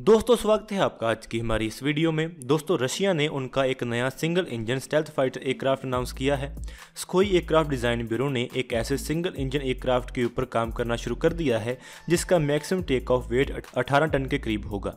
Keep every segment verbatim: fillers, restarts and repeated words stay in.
दोस्तों स्वागत है आपका आज की हमारी इस वीडियो में। दोस्तों रशिया ने उनका एक नया single engine stealth fighter aircraft announce किया है। सुखोई एयरक्राफ्ट डिज़ाइन ब्यूरो ने एक ऐसे सिंगल इंजन एयरक्राफ्ट के ऊपर काम करना शुरू कर दिया है जिसका मैक्सिमम टेक ऑफ वेट अठारह टन के करीब होगा।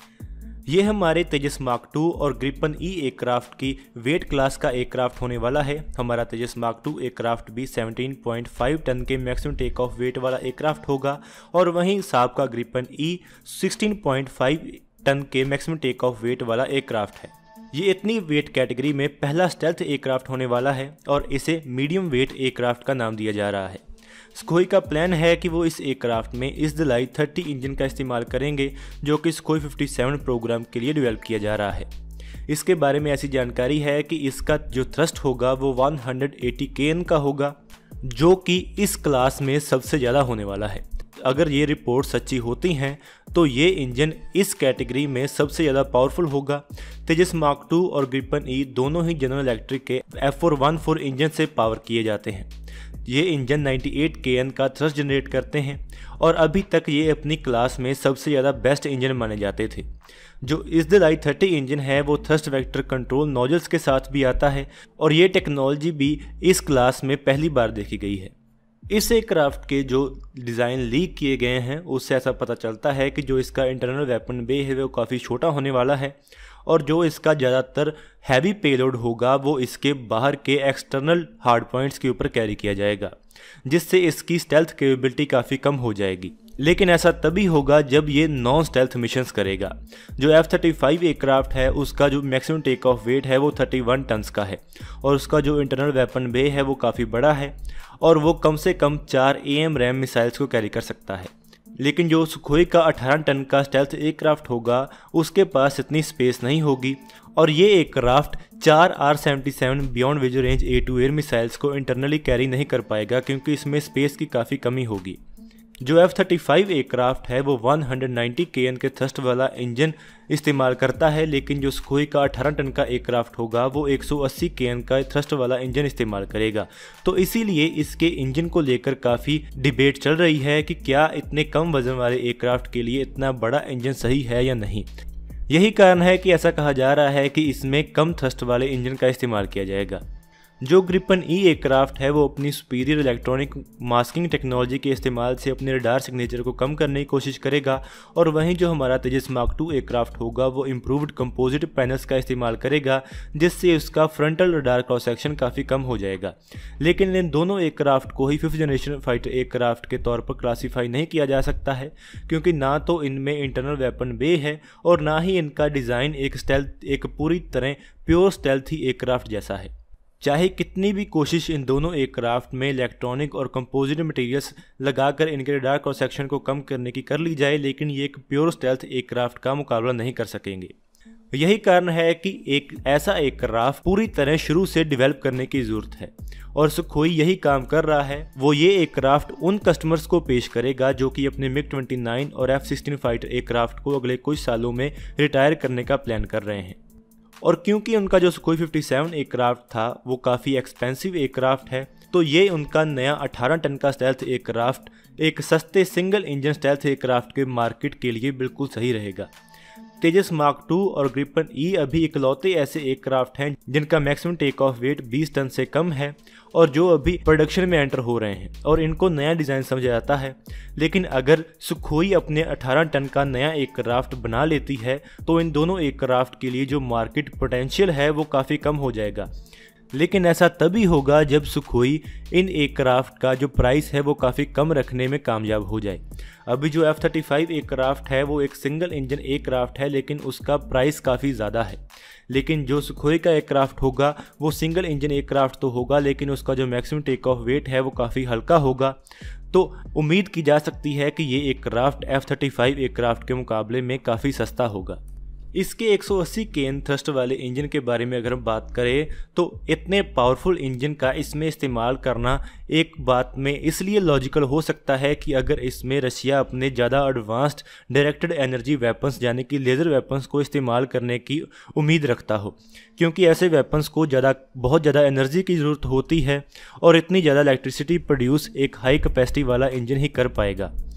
ये हमारे तेजस मार्क टू और ग्रिपन ई एयरक्राफ्ट की वेट क्लास का एयरक्राफ्ट होने वाला है। हमारा तेजस मार्क टू एयरक्राफ्ट भी सत्रह पॉइंट पाँच टन के मैक्सिमम टेक ऑफ वेट वाला एयरक्राफ्ट होगा और वहीं साब का ग्रिपन ई सोलह पॉइंट पाँच टन के मैक्सिमम टेक ऑफ वेट वाला एयरक्राफ्ट है। ये इतनी वेट कैटेगरी में पहला स्टेल्थ एयरक्राफ्ट होने वाला है और इसे मीडियम वेट एयरक्राफ्ट का नाम दिया जा रहा है। सुखोई का प्लान है कि वो इस एयरक्राफ्ट में इस दलाई तीस इंजन का इस्तेमाल करेंगे जो कि सुखोई सत्तावन प्रोग्राम के लिए डेवलप किया जा रहा है। इसके बारे में ऐसी जानकारी है कि इसका जो थ्रस्ट होगा वो एक सौ अस्सी के एन का होगा जो कि इस क्लास में सबसे ज़्यादा होने वाला है। अगर ये रिपोर्ट सच्ची होती हैं तो ये इंजन इस कैटेगरी में सबसे ज़्यादा पावरफुल होगा। तेजस मार्क टू और ग्रिपन ई दोनों ही जनरल इलेक्ट्रिक के F four one four engine से पावर किए जाते हैं। ये इंजन अट्ठानवे के एन का थ्रस्ट जनरेट करते हैं और अभी तक ये अपनी क्लास में सबसे ज़्यादा बेस्ट इंजन माने जाते थे। जो इस दलाई तीस इंजन है वो थ्रस्ट वेक्टर कंट्रोल नोजल्स के साथ भी आता है और ये टेक्नोलॉजी भी इस क्लास में पहली बार देखी गई है। इस एयरक्राफ्ट के जो डिज़ाइन लीक किए गए हैं उससे ऐसा पता चलता है कि जो इसका इंटरनल वेपन बे है वो काफ़ी छोटा होने वाला है और जो इसका ज़्यादातर हैवी पेलोड होगा वो इसके बाहर के एक्सटर्नल हार्ड पॉइंट्स के ऊपर कैरी किया जाएगा जिससे इसकी स्टेल्थ कैपेबिलिटी काफ़ी कम हो जाएगी। लेकिन ऐसा तभी होगा जब ये नॉन स्टेल्थ मिशंस करेगा। जो एफ थर्टी फाइव एयरक्राफ्ट है उसका जो मैक्सिमम टेक ऑफ वेट है वो इकतीस टन्स का है और उसका जो इंटरनल वेपन बे है वो काफ़ी बड़ा है और वो कम से कम चार ए एम रैम मिसाइल्स को कैरी कर सकता है। लेकिन जो सुखोई का अठारह टन का स्टेल्थ एयरक्राफ्ट होगा उसके पास इतनी स्पेस नहीं होगी और ये एयरक्राफ्ट चार R seventy seven beyond vision range air to air missiles को इंटरनली कैरी नहीं कर पाएगा क्योंकि इसमें स्पेस की काफ़ी कमी होगी। जो एफ थर्टी फाइव एयरक्राफ्ट है वो एक सौ नब्बे के एन के थ्रस्ट वाला इंजन इस्तेमाल करता है, लेकिन जो सुखोई का अठारह टन का एयरक्राफ्ट होगा वो एक सौ अस्सी के एन का थ्रस्ट वाला इंजन इस्तेमाल करेगा। तो इसीलिए इसके इंजन को लेकर काफ़ी डिबेट चल रही है कि क्या इतने कम वजन वाले एयरक्राफ्ट के लिए इतना बड़ा इंजन सही है या नहीं। यही कारण है कि ऐसा कहा जा रहा है कि इसमें कम थ्रस्ट वाले इंजन का इस्तेमाल किया जाएगा। जो ग्रिपन ई एयरक्राफ्ट है वो अपनी सुपीरियर इलेक्ट्रॉनिक मास्किंग टेक्नोलॉजी के इस्तेमाल से अपने रडार सिग्नेचर को कम करने की कोशिश करेगा और वहीं जो हमारा तेजस मार्क टू एयरक्राफ्ट होगा वो इम्प्रूव्ड कंपोजिट पैनल्स का इस्तेमाल करेगा जिससे उसका फ्रंटल रडार क्रॉस सेक्शन काफ़ी कम हो जाएगा। लेकिन इन दोनों एयरक्राफ्ट को ही फिफ्थ जनरेशन फाइटर एयरक्राफ्ट के तौर पर क्लासीफाई नहीं किया जा सकता है क्योंकि ना तो इनमें इंटरनल वेपन बे है और ना ही इनका डिज़ाइन एक स्टेल्थ एक पूरी तरह प्योर स्टेल्थी एयरक्राफ्ट जैसा है। चाहे कितनी भी कोशिश इन दोनों एयरक्राफ्ट में इलेक्ट्रॉनिक और कंपोजिट मटेरियल्स लगाकर इनके रडार क्रॉस सेक्शन को कम करने की कर ली जाए, लेकिन ये एक प्योर स्टेल्थ एयरक्राफ्ट का मुकाबला नहीं कर सकेंगे। यही कारण है कि एक ऐसा एयरक्राफ्ट पूरी तरह शुरू से डेवलप करने की ज़रूरत है और सुखोई यही काम कर रहा है। वो ये एयरक्राफ्ट उन कस्टमर्स को पेश करेगा जो कि अपने मिग ट्वेंटी नाइन और एफ सिक्सटीन फाइटर एयरक्राफ्ट को अगले कुछ सालों में रिटायर करने का प्लान कर रहे हैं। और क्योंकि उनका जो सुखोई सत्तावन एयरक्राफ्ट था वो काफ़ी एक्सपेंसिव एयरक्राफ्ट है तो ये उनका नया अठारह टन का स्टेल्थ एयरक्राफ्ट एक सस्ते सिंगल इंजन स्टेल्थ एयरक्राफ्ट के मार्केट के लिए बिल्कुल सही रहेगा। तेजस मार्क टू और ग्रिपन ई अभी इकलौते ऐसे एयरक्राफ्ट हैं जिनका मैक्सिमम टेक ऑफ वेट बीस टन से कम है और जो अभी प्रोडक्शन में एंटर हो रहे हैं और इनको नया डिज़ाइन समझा जाता है। लेकिन अगर सुखोई अपने अठारह टन का नया एयरक्राफ्ट बना लेती है तो इन दोनों एयरक्राफ्ट के लिए जो मार्केट पोटेंशियल है वो काफ़ी कम हो जाएगा। लेकिन ऐसा तभी होगा जब सुखोई इन एयरक्राफ्ट का जो प्राइस है वो काफ़ी कम रखने में कामयाब हो जाए। अभी जो एफ थर्टी फाइव एयरक्राफ्ट है वो एक सिंगल इंजन एयरक्राफ्ट है लेकिन उसका प्राइस काफ़ी ज़्यादा है। लेकिन जो सुखोई का एयरक्राफ्ट होगा वो सिंगल इंजन एयरक्राफ्ट तो होगा लेकिन उसका जो मैक्सिमम टेक ऑफ वेट है वो काफ़ी हल्का होगा। तो उम्मीद की जा सकती है कि ये aircraft F thirty five aircraft के मुकाबले में काफ़ी सस्ता होगा। इसके एक सौ अस्सी के एन थ्रस्ट वाले इंजन के बारे में अगर हम बात करें तो इतने पावरफुल इंजन का इसमें इस्तेमाल करना एक बात में इसलिए लॉजिकल हो सकता है कि अगर इसमें रशिया अपने ज़्यादा एडवांस्ड डायरेक्टेड एनर्जी वेपन्स यानी कि लेज़र वेपन्स को इस्तेमाल करने की उम्मीद रखता हो, क्योंकि ऐसे वेपन्स को ज़्यादा बहुत ज़्यादा एनर्जी की ज़रूरत होती है और इतनी ज़्यादा इलेक्ट्रिसिटी प्रोड्यूस एक हाई कैपेसिटी वाला इंजन ही कर पाएगा।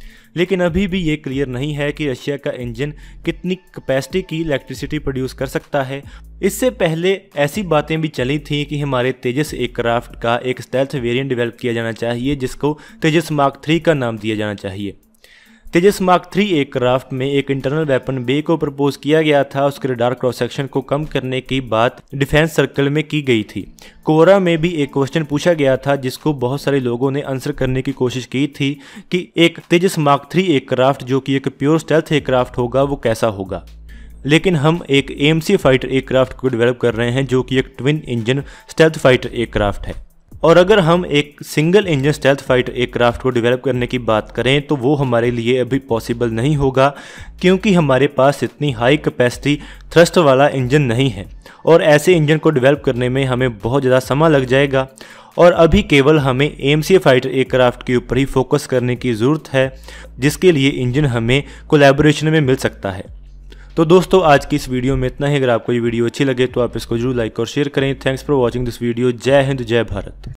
लेकिन अभी भी ये क्लियर नहीं है कि रशिया का इंजन कितनी कैपेसिटी की इलेक्ट्रिसिटी प्रोड्यूस कर सकता है। इससे पहले ऐसी बातें भी चली थी कि हमारे तेजस एयरक्राफ्ट का एक स्टेल्थ वेरिएंट डेवलप किया जाना चाहिए जिसको तेजस मार्क थ्री का नाम दिया जाना चाहिए। तेजस मार्क थ्री एयरक्राफ्ट में एक इंटरनल वेपन बे को प्रपोज किया गया था। उसके रडार क्रॉस सेक्शन को कम करने की बात डिफेंस सर्कल में की गई थी। कोरा में भी एक क्वेश्चन पूछा गया था जिसको बहुत सारे लोगों ने आंसर करने की कोशिश की थी कि एक तेजस मार्क थ्री एयरक्राफ्ट जो कि एक प्योर स्टेल्थ एयरक्राफ्ट होगा वो कैसा होगा। लेकिन हम एक A M C fighter aircraft को डेवलप कर रहे हैं जो कि एक twin engine stealth fighter aircraft है। और अगर हम एक single engine stealth fighter aircraft को डेवलप करने की बात करें तो वो हमारे लिए अभी पॉसिबल नहीं होगा, क्योंकि हमारे पास इतनी हाई कैपेसिटी थ्रस्ट वाला इंजन नहीं है और ऐसे इंजन को डेवलप करने में हमें बहुत ज़्यादा समय लग जाएगा। और अभी केवल हमें A M C fighter aircraft के ऊपर ही फोकस करने की ज़रूरत है, जिसके लिए इंजन हमें कोलैबोरेशन में मिल सकता है। तो दोस्तों आज की इस वीडियो में इतना ही। अगर आपको ये वीडियो अच्छी लगे तो आप इसको जरूर लाइक और शेयर करें। Thanks for watching this video. जय हिंद, जय भारत।